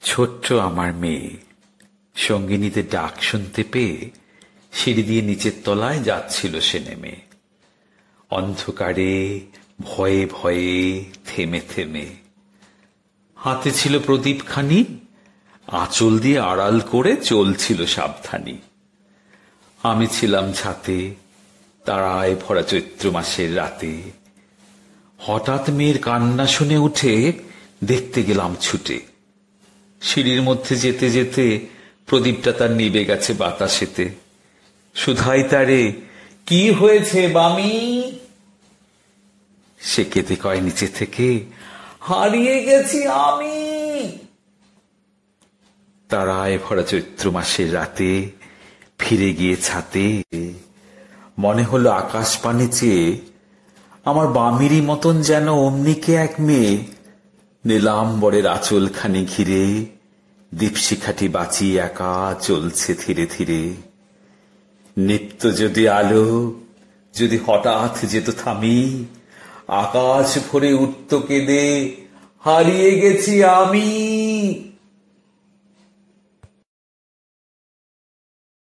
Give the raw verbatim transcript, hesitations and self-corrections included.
ছোট্ট আমার মেয়ে সঙ্গিনীদের ডাক শুনতে পেয়ে সিঁড়ি দিয়ে নিচের তলায় যাচ্ছিল সে নেমে, অন্ধকারে ভয়ে ভয়ে থেমে থেমে। হাতে ছিল প্রদীপখানি, আঁচল দিয়ে আড়াল করে চলছিল সাবধানী। আমি ছিলাম ছাতে তারায় ভরা চৈত্র মাসের রাতে। হঠাৎ মেয়ের কান্না শুনে উঠে দেখতে গেলাম ছুটে। সিঁড়ির মধ্যে যেতে যেতে প্রদীপটা তার নিভে গেছে বাতাসেতে। শুধাই তারে, কি হয়েছে বামি? সে কেঁদে কয় নিচে থেকে, হারিয়ে গেছি আমি। তারায় ভরা চৈত্র মাসের রাতে ফিরে গিয়ে ছাতে মনে হলো আকাশ পানে চেয়ে আমার বামিরই মতন যেন অমনিকে এক মেয়ে নীলাম্বরের আঁচলখানি ঘিরে দীপশিখাটি বাঁচিয়ে একা চলছে ধীরে ধীরে। নিত্য যদি আলো যদি হঠাৎ যেত থামি, আকাশ ভরে উঠত কেঁদে, হারিয়ে গেছি আমি।